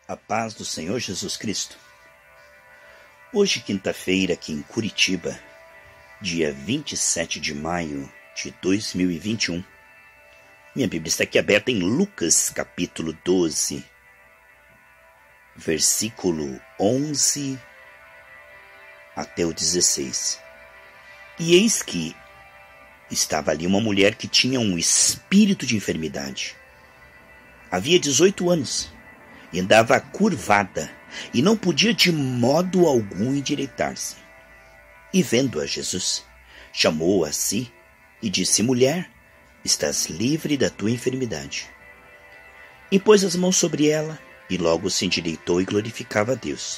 A paz do Senhor Jesus Cristo. Hoje, quinta-feira, aqui em Curitiba, dia 27 de maio de 2021. Minha Bíblia está aqui aberta em Lucas, capítulo 12, versículo 11 até o 16. E eis que estava ali uma mulher que tinha um espírito de enfermidade. Havia 18 anos. E andava curvada, e não podia de modo algum endireitar-se. E vendo-a Jesus, chamou-a a si e disse: Mulher, estás livre da tua enfermidade. E pôs as mãos sobre ela, e logo se endireitou e glorificava a Deus.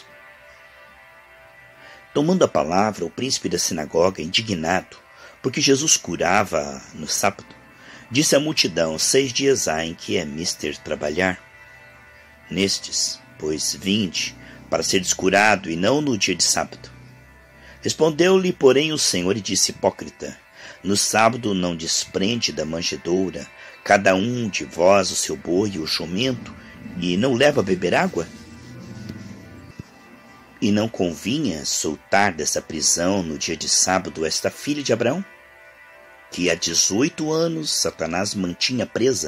Tomando a palavra, o príncipe da sinagoga, indignado, porque Jesus curava no sábado, disse à multidão: 6 dias há em que é mister trabalhar. Nestes, pois, vinde, para seres curado, e não no dia de sábado. Respondeu-lhe, porém, o Senhor e disse: Hipócrita, no sábado não desprende da manjedoura cada um de vós o seu boi e o jumento, e não leva a beber água? E não convinha soltar dessa prisão no dia de sábado esta filha de Abraão, que há 18 anos Satanás mantinha presa?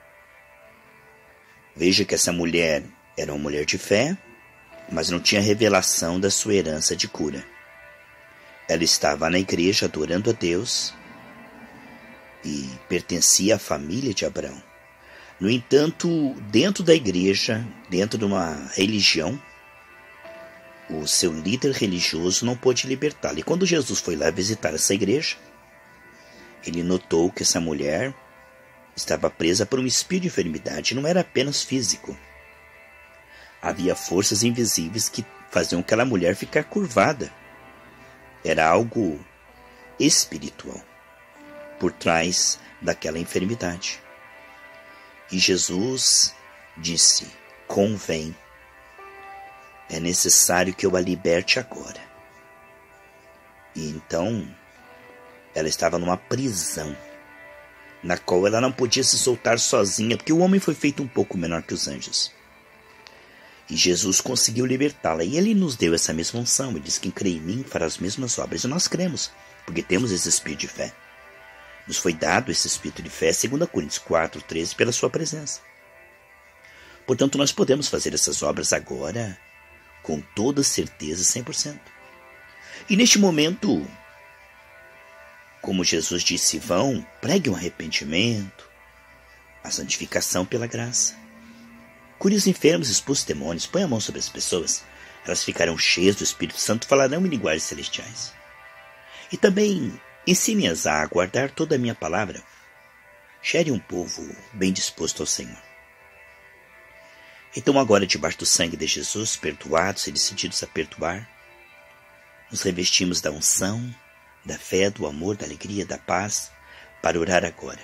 Veja que essa mulher era uma mulher de fé, mas não tinha revelação da sua herança de cura. Ela estava na igreja adorando a Deus e pertencia à família de Abraão. No entanto, dentro da igreja, dentro de uma religião, o seu líder religioso não pôde libertá-la. E quando Jesus foi lá visitar essa igreja, ele notou que essa mulher estava presa por um espírito de enfermidade. Não era apenas físico. Havia forças invisíveis que faziam aquela mulher ficar curvada. Era algo espiritual por trás daquela enfermidade. E Jesus disse: convém, é necessário que eu a liberte agora. E então ela estava numa prisão, na qual ela não podia se soltar sozinha, porque o homem foi feito um pouco menor que os anjos. E Jesus conseguiu libertá-la, e ele nos deu essa mesma unção. Ele diz: quem crê em mim fará as mesmas obras. E nós cremos, porque temos esse espírito de fé. Nos foi dado esse espírito de fé, 2 Coríntios 4:13, pela sua presença. Portanto, nós podemos fazer essas obras agora, com toda certeza, 100%. E neste momento, como Jesus disse, vão, pregue um arrependimento, a santificação pela graça. Cure os enfermos, expulse demônios, põe a mão sobre as pessoas, elas ficarão cheias do Espírito Santo, falarão em linguagens celestiais. E também ensine-as a guardar toda a minha palavra. Gere um povo bem disposto ao Senhor. Então agora, debaixo do sangue de Jesus, perdoados e decididos a perdoar, nos revestimos da unção, da fé, do amor, da alegria, da paz, para orar agora.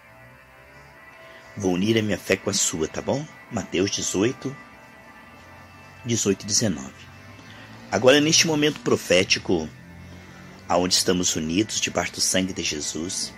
Vou unir a minha fé com a sua, tá bom? Mateus 18 e 19. Agora, neste momento profético, aonde estamos unidos debaixo do sangue de Jesus,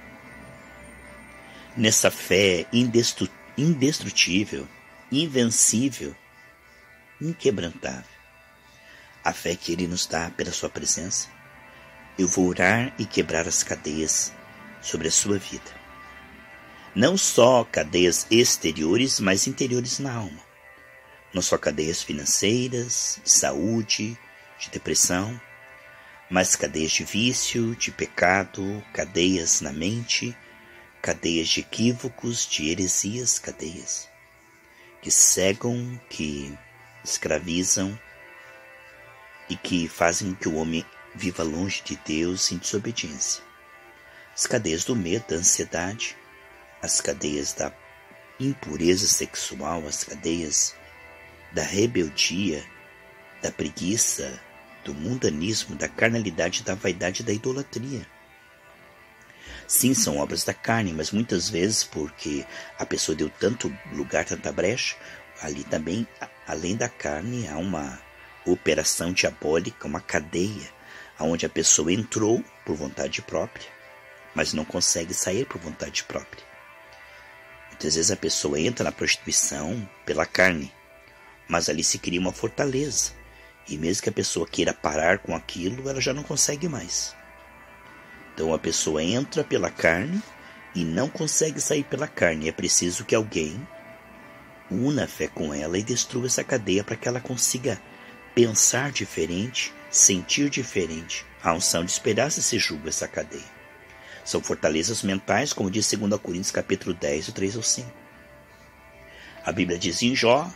nessa fé indestrutível, invencível, inquebrantável, a fé que Ele nos dá pela sua presença, eu vou orar e quebrar as cadeias sobre a sua vida. Não só cadeias exteriores, mas interiores na alma. Não só cadeias financeiras, de saúde, de depressão, mas cadeias de vício, de pecado, cadeias na mente, cadeias de equívocos, de heresias, cadeias que cegam, que escravizam e que fazem que o homem viva longe de Deus em desobediência. As cadeias do medo, da ansiedade, as cadeias da impureza sexual, as cadeias da rebeldia, da preguiça, do mundanismo, da carnalidade, da vaidade e da idolatria. Sim, são obras da carne, mas muitas vezes porque a pessoa deu tanto lugar, tanta brecha, ali também, além da carne, há uma operação diabólica, uma cadeia, onde a pessoa entrou por vontade própria, mas não consegue sair por vontade própria. Muitas vezes a pessoa entra na prostituição pela carne, mas ali se cria uma fortaleza. E mesmo que a pessoa queira parar com aquilo, ela já não consegue mais. Então a pessoa entra pela carne e não consegue sair pela carne. É preciso que alguém una a fé com ela e destrua essa cadeia para que ela consiga pensar diferente, sentir diferente. A unção despedaça esse jugo, essa cadeia. São fortalezas mentais, como diz 2 Coríntios capítulo 10, 3 ao 5. A Bíblia diz em Jó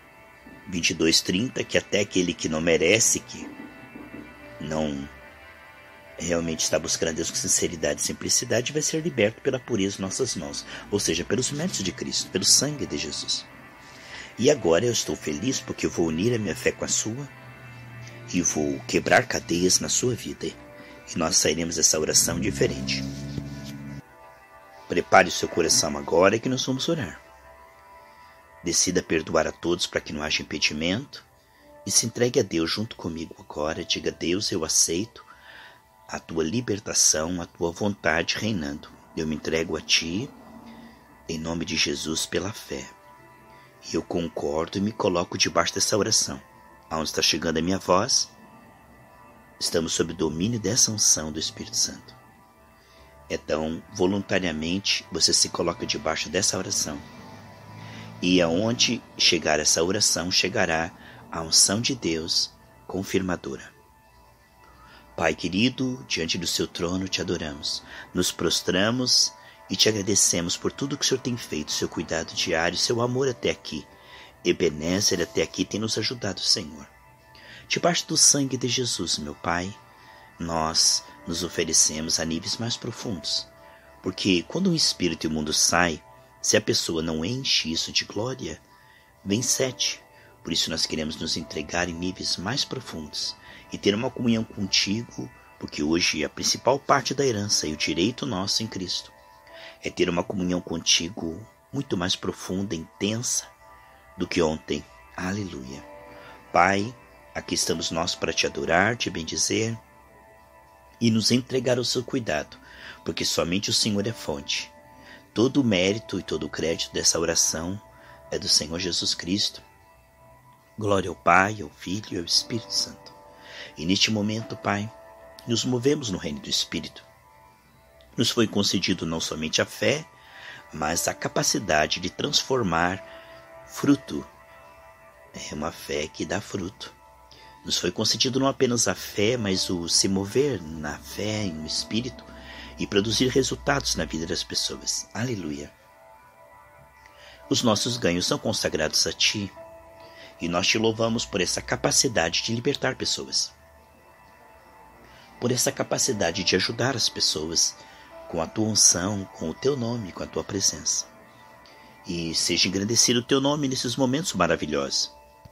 22:30 que até aquele que não merece, que não realmente está buscando a Deus com sinceridade e simplicidade, vai ser liberto pela pureza de nossas mãos, ou seja, pelos méritos de Cristo, pelo sangue de Jesus. E agora eu estou feliz porque eu vou unir a minha fé com a sua e vou quebrar cadeias na sua vida, e nós sairemos dessa oração diferente. Prepare o seu coração agora que nós vamos orar. Decida perdoar a todos para que não haja impedimento e se entregue a Deus junto comigo agora. Diga: Deus, eu aceito a tua libertação, a tua vontade reinando. Eu me entrego a ti em nome de Jesus pela fé. E eu concordo e me coloco debaixo dessa oração. Aonde está chegando a minha voz, estamos sob o domínio dessa unção do Espírito Santo. Então, voluntariamente, você se coloca debaixo dessa oração. E aonde chegar essa oração, chegará a unção de Deus confirmadora. Pai querido, diante do seu trono te adoramos, nos prostramos e te agradecemos por tudo que o Senhor tem feito, seu cuidado diário, seu amor até aqui. Ebenezer até aqui tem nos ajudado, Senhor. Debaixo do sangue de Jesus, meu Pai, nós nos oferecemos a níveis mais profundos, porque quando um espírito imundo sai, se a pessoa não enche isso de glória, vem 7. Por isso nós queremos nos entregar em níveis mais profundos e ter uma comunhão contigo, porque hoje a principal parte da herança e o direito nosso em Cristo é ter uma comunhão contigo muito mais profunda, intensa do que ontem. Aleluia. Pai, aqui estamos nós para te adorar, te bendizer e nos entregar ao seu cuidado, porque somente o Senhor é fonte. Todo o mérito e todo o crédito dessa oração é do Senhor Jesus Cristo. Glória ao Pai, ao Filho e ao Espírito Santo. E neste momento, Pai, nos movemos no reino do Espírito. Nos foi concedido não somente a fé, mas a capacidade de transformar fruto. É uma fé que dá fruto. Nos foi concedido não apenas a fé, mas o se mover na fé e no Espírito e produzir resultados na vida das pessoas. Aleluia. Os nossos ganhos são consagrados a Ti e nós Te louvamos por essa capacidade de libertar pessoas, por essa capacidade de ajudar as pessoas com a Tua unção, com o Teu nome, com a Tua presença. E seja engrandecido o Teu nome nesses momentos maravilhosos.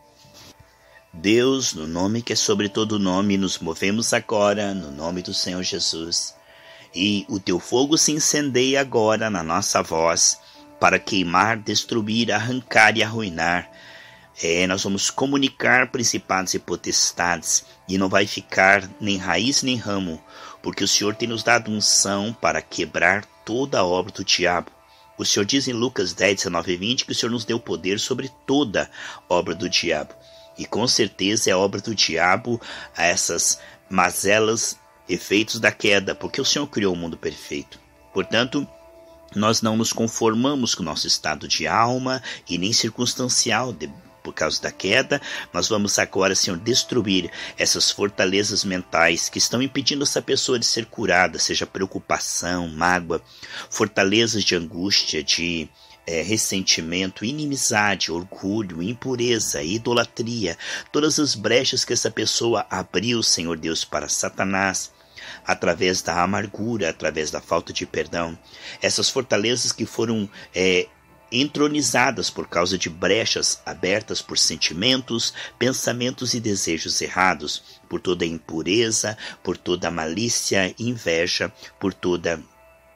Deus, no nome que é sobre todo nome, nos movemos agora no nome do Senhor Jesus. E o Teu fogo se incendeia agora na nossa voz para queimar, destruir, arrancar e arruinar. Nós vamos comunicar principados e potestades e não vai ficar nem raiz nem ramo, porque o Senhor tem nos dado unção para quebrar toda a obra do diabo. O Senhor diz em Lucas 10, 19 e 20 que o Senhor nos deu poder sobre toda obra do diabo. E com certeza é obra do diabo a essas mazelas, efeitos da queda, porque o Senhor criou o mundo perfeito. Portanto, nós não nos conformamos com o nosso estado de alma e nem circunstancial por causa da queda. Nós vamos agora, Senhor, destruir essas fortalezas mentais que estão impedindo essa pessoa de ser curada, seja preocupação, mágoa, fortalezas de angústia, de ressentimento, inimizade, orgulho, impureza, idolatria, todas as brechas que essa pessoa abriu, Senhor Deus, para Satanás, através da amargura, através da falta de perdão, essas fortalezas que foram entronizadas por causa de brechas abertas por sentimentos, pensamentos e desejos errados, por toda a impureza, por toda a malícia, inveja, por toda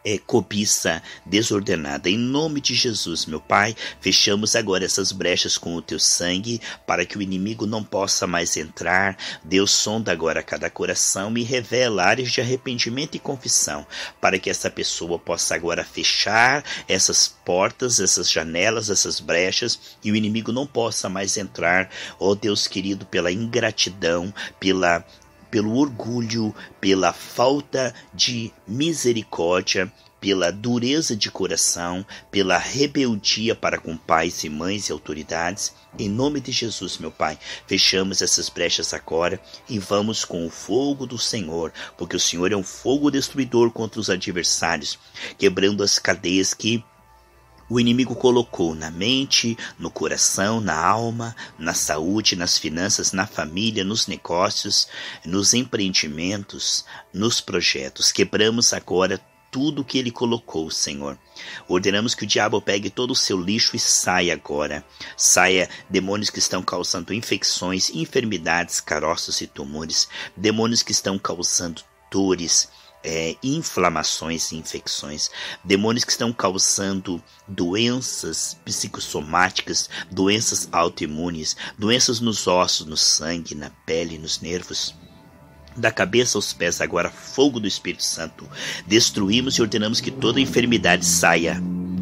cobiça desordenada. Em nome de Jesus, meu Pai, fechamos agora essas brechas com o teu sangue, para que o inimigo não possa mais entrar. Deus, sonda agora cada coração e revela áreas de arrependimento e confissão, para que essa pessoa possa agora fechar essas portas, essas janelas, essas brechas, e o inimigo não possa mais entrar. Ó Deus querido, pela ingratidão, pelo orgulho, pela falta de misericórdia, pela dureza de coração, pela rebeldia para com pais e mães e autoridades. Em nome de Jesus, meu Pai, fechamos essas brechas agora e vamos com o fogo do Senhor, porque o Senhor é um fogo destruidor contra os adversários, quebrando as cadeias que o inimigo colocou na mente, no coração, na alma, na saúde, nas finanças, na família, nos negócios, nos empreendimentos, nos projetos. Quebramos agora tudo que ele colocou, Senhor. Ordenamos que o diabo pegue todo o seu lixo e saia agora. Saia demônios que estão causando infecções, enfermidades, caroços e tumores. Demônios que estão causando dores, inflamações e infecções, demônios que estão causando doenças psicossomáticas, doenças autoimunes, doenças nos ossos, no sangue, na pele, nos nervos. Da cabeça aos pés agora, fogo do Espírito Santo. Destruímos e ordenamos que toda enfermidade saia.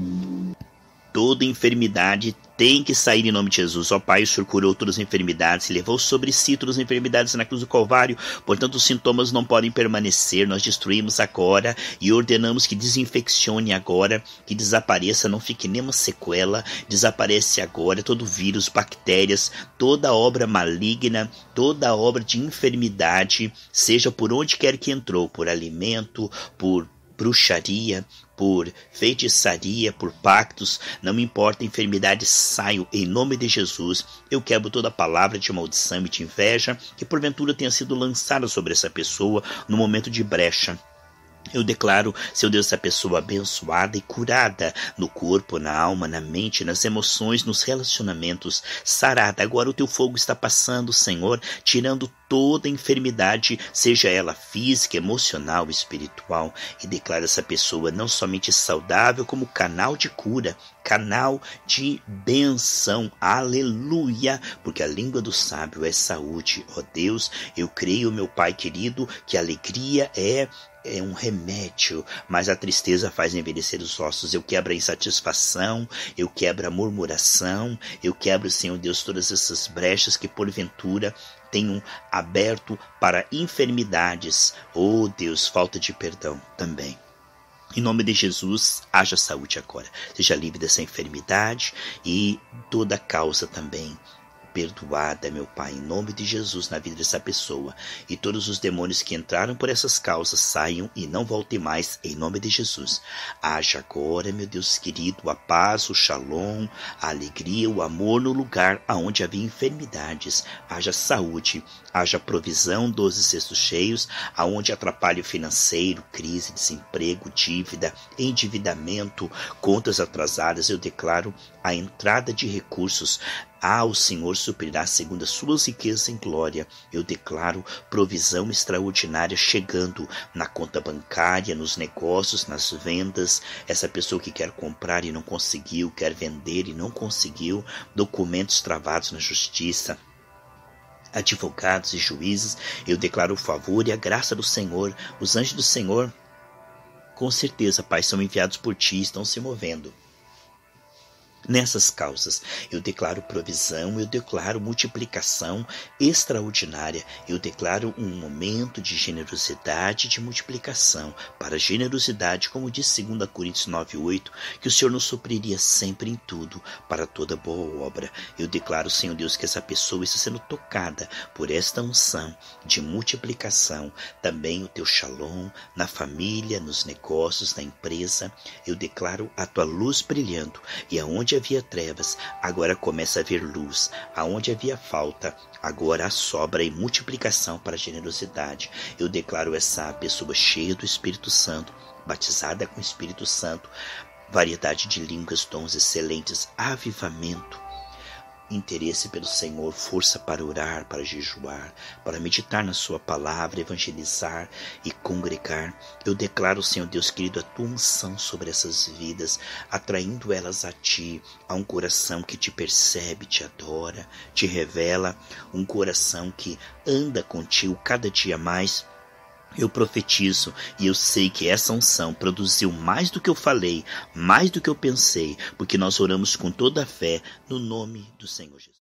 Toda enfermidade tem que sair em nome de Jesus. Ó Pai, o Senhor curou todas as enfermidades, levou sobre si todas as enfermidades na cruz do Calvário, portanto os sintomas não podem permanecer. Nós destruímos agora e ordenamos que desinfeccione agora, que desapareça, não fique nenhuma sequela. Desaparece agora todo vírus, bactérias, toda obra maligna, toda obra de enfermidade, seja por onde quer que entrou, por alimento, por bruxaria, por feitiçaria, por pactos, não me importa, enfermidades, saio em nome de Jesus. Eu quebro toda palavra de maldição e de inveja que porventura tenha sido lançada sobre essa pessoa no momento de brecha. Eu declaro, Seu Deus, essa pessoa abençoada e curada no corpo, na alma, na mente, nas emoções, nos relacionamentos, sarada. Agora o teu fogo está passando, Senhor, tirando toda enfermidade, seja ela física, emocional, espiritual, e declaro essa pessoa não somente saudável, como canal de cura, canal de benção. Aleluia! Porque a língua do sábio é saúde. Ó Deus, eu creio, meu Pai querido, que a alegria é um remédio, mas a tristeza faz envelhecer os ossos. Eu quebro a insatisfação, eu quebro a murmuração, eu quebro, Senhor Deus, todas essas brechas que porventura tenham aberto para enfermidades. Oh Deus, falta de perdão também. Em nome de Jesus, haja saúde agora. Seja livre dessa enfermidade e toda causa também perdoada, meu Pai, em nome de Jesus, na vida dessa pessoa. E todos os demônios que entraram por essas causas saiam e não voltem mais, em nome de Jesus. Haja agora, meu Deus querido, a paz, o shalom, a alegria, o amor no lugar onde havia enfermidades. Haja saúde, haja provisão, 12 cestos cheios, aonde atrapalho financeiro, crise, desemprego, dívida, endividamento, contas atrasadas. Eu declaro a entrada de recursos. O Senhor suprirá segundo as suas riquezas em glória. Eu declaro provisão extraordinária chegando na conta bancária, nos negócios, nas vendas. Essa pessoa que quer comprar e não conseguiu, quer vender e não conseguiu, documentos travados na justiça, advogados e juízes, eu declaro o favor e a graça do Senhor. Os anjos do Senhor, com certeza, Pai, são enviados por Ti e estão se movendo nessas causas. Eu declaro provisão, eu declaro multiplicação extraordinária, eu declaro um momento de generosidade, de multiplicação, para generosidade, como diz 2 Coríntios 9:8, que o Senhor nos supriria sempre em tudo, para toda boa obra. Eu declaro, Senhor Deus, que essa pessoa está sendo tocada por esta unção de multiplicação, também o Teu shalom na família, nos negócios, na empresa. Eu declaro a Tua luz brilhando, e aonde havia trevas, agora começa a haver luz. Aonde havia falta, agora há sobra e multiplicação para a generosidade. Eu declaro essa pessoa cheia do Espírito Santo, batizada com o Espírito Santo, variedade de línguas, dons excelentes, avivamento, interesse pelo Senhor, força para orar, para jejuar, para meditar na sua palavra, evangelizar e congregar. Eu declaro, Senhor Deus querido, a tua unção sobre essas vidas, atraindo elas a ti, a um coração que te percebe, te adora, te revela, um coração que anda contigo cada dia mais. Eu profetizo e eu sei que essa unção produziu mais do que eu falei, mais do que eu pensei, porque nós oramos com toda a fé no nome do Senhor Jesus.